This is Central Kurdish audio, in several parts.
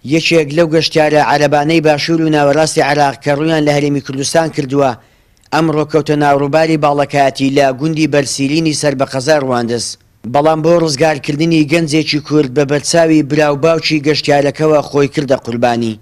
یەکێک لەو گەشتیارە عەرەبانەی باشوور و ناوەڕاستی عێراق کە ڕوویان لە هەرێمی کوردستان کردووە ئەمڕۆ کەوتە ناوڕووباری باڵەکایەتی لە گوندی بەرسیلینی سەر بە قەزا ڕواندز. بەڵام بۆ ڕزگارکردنی گەنجێکی کورد بە بەرچاوی براو باوکی گەشتیارەکەوە خۆی کردە قوربانی.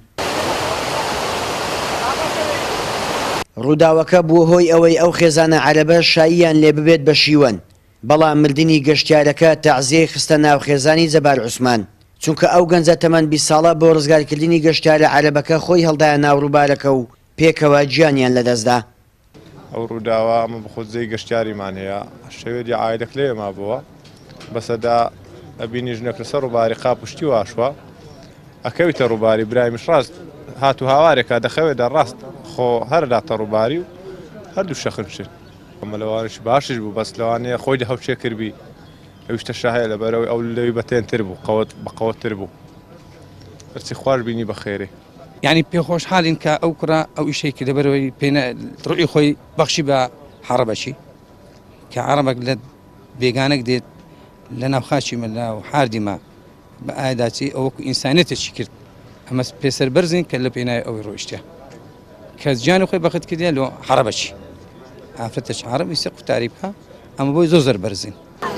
ڕووداوەکە بووە هۆی ئەوەی ئەو خێزانە عەرەبە شاییان لێ ببێت بە شیوەن، بەڵام مردنی گەشتیارەکە تەعزیەی خستە ناو خێزانی جەبار عوسمان، چونکە ئەو گەنجە تەمەەن 20 ساڵە بۆ ڕزگارکردنی گەشتیارە عەرەبەکە خۆی هەڵدایە ناو ڕووبارەکە و پێکەوە گیانیان لەدەستدا. ئەو ڕووداوە ئەمە بەخۆزەی گەشتیاریمان هەیە، شەوێری عایلەک لێما بووە بەسەدا ئەبینی ژنێک لەسەر ڕووباری قاپشتی واشوە ئەکەویتە ڕووباری برایمیش ڕاست هاتو هاوارێکە دەخەوێتە ڕاست خۆ هەرداتە ڕووباری و هەردوو شەخنشت. ئەمەلەوانش باشش بوو بەس لەوانەیە خۆی لە هەوچێ کردبی ئەویشتە شاهەیە لەبەرەوەی ئەو لەوی بەتێنتر بوو بەقەوەتر بوو. بەرچی خوار بینی بەخێرێ. یعنی پێخۆش حالین کە ئەو کوڕە ئەو ئیشەی کە لەبەرەوەی ڕوئی خۆی بەخشی بە حەڕەبەشی کە عەرەبێک لە بێگانەك دێت لە ناوخاچی مەلا و حاردیمە بە ئایداچی ئەوەکو ئینسانێتێکی کرد ئەمە پێسەر بەرزین کە لە پێناوی ئەوەی ڕۆیشتە کەس گیانی خۆی بەخت کردیە لە حەڕەبەشی ئافرەتەش عەرەبی سێ قوتاری بکە ئەمە بۆی زۆر زۆر بەرزین.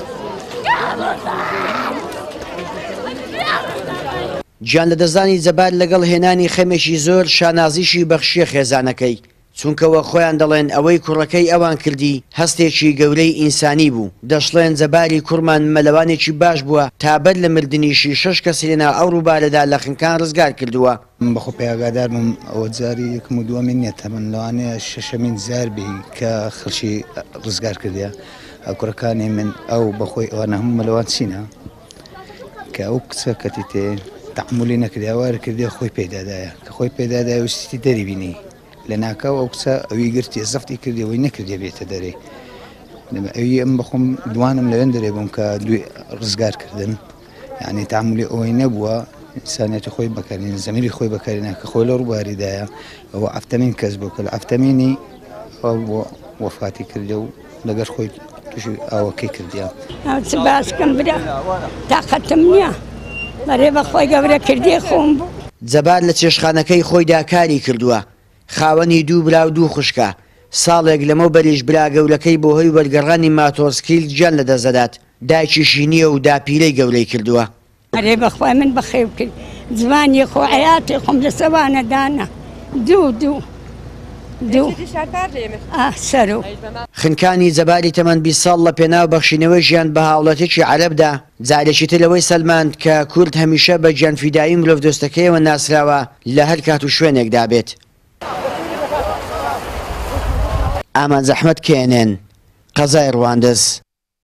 گیان لە دەزانی جەبار لەگەڵ هێنانی خەمێکی زۆر شانازیشی بەخشیە خێزانەکەی، چونکەوە خۆیان دەڵێن ئەوەی کوڕەکەی ئەوان کردی هەستێکی گەورەی ئینسانی بوو. دەشڵێن جەباری کوڕمان مەلەوانێکی باش بووە تابەت لە مردنیشی 6 کەسی لەناو ئەو ڕووبارەدا لە خنکان ڕزگار کردووە. من بەخۆ پێگادار بووم ئەوە جاری یەکم و دووەمین نییە من لەوانەیە شەشەمین جار بی کە خەڵکی ڕزگار کردیە. ئەو کوڕەکانی من ئەو بەخۆی ئەوانە هەموو مەلەوان چینە کە ئەو کچە کەتی تێ تەحمولی نەکردی ئەوارە کردی خۆی پێدادایە کە خۆی پێدادای وستی دەریبینی لە ناکاو ئەو کچە ئەوی گرتی زەفتی کردی ئەوەی نەکردی بێتە دەرێ. ئەوی ئەم بەخۆم دوانم لەوێن دەرێ بووم کە دوی ڕزگارکردن یعنی تەحمولی ئەوەی نەبووە ئینسانێتی خۆی بەکارێنێ زەمیری خۆی بەکارێنە کە خۆی لە ڕووباریدایە ئەوە ئەفتەمین کەس بوو کە لە ئەفتەمینی ئەو بۆ وەفاتی کردی و لەگەر خۆی تووشی ئاوەکەی کردیە. چ باسکەم برا تاقەتم نییە بەرێ بەخۆی گەورە کردی خۆم بوو. جەبار لە چێشخانەکەی خۆیدا کاری کردووە، خاوەنی دوو برا و دوو خوشکە. ساڵێک لەمە بەریش برا گەورەکەی بۆ هۆی وەرگەڕانی ماتۆسکیل گیان لەدەستدات، دایکیشی نییە و داپیرەی گەورەی کردووە. ئەرێ بەخوای من بەخێو کرد جوانی خۆ حیاتی خۆم لە سەوانەدانە دوو سەرۆ خنکانی جەباری تەمەەن 20 ساڵ لە پێناو بەخشینەوەی ژیان بە هاوڵەتێکی عەرەبدا جارێکی تر لەوەی سەلماند کە کورد هەمیشە بە گیانفیدایی مرۆڤ دۆستەکەیەوە ناسراوە لە هەر کات و شوێنێکدا بێت. ئامان زەحمەت کێنێن قەزای ڕواندز.